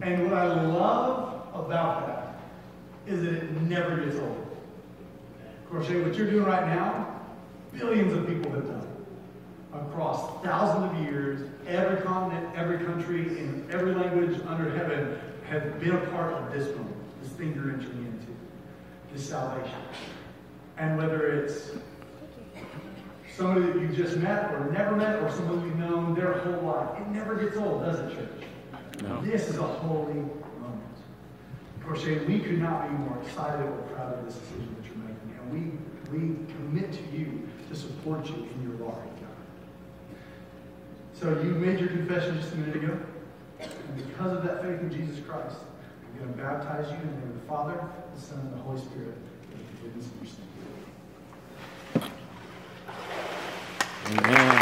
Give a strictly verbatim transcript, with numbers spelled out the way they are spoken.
And what I love about that is that it never gets old. Crochet, what you're doing right now, billions of people have done it. Across thousands of years, every continent, every country, in every language under heaven have been a part of this moment, this thing you're entering into, this salvation. And whether it's somebody that you just met or never met or someone you've known their whole life, it never gets old, does it, church? No. This is a holy moment. Crochet, we could not be more excited or proud of this decision that you're making. And we, we commit to you to support you in your walk with God. So you made your confession just a minute ago. And because of that faith in Jesus Christ, I'm going to baptize you in the name of the Father, the Son, and the Holy Spirit for the forgiveness of your sins. Amen.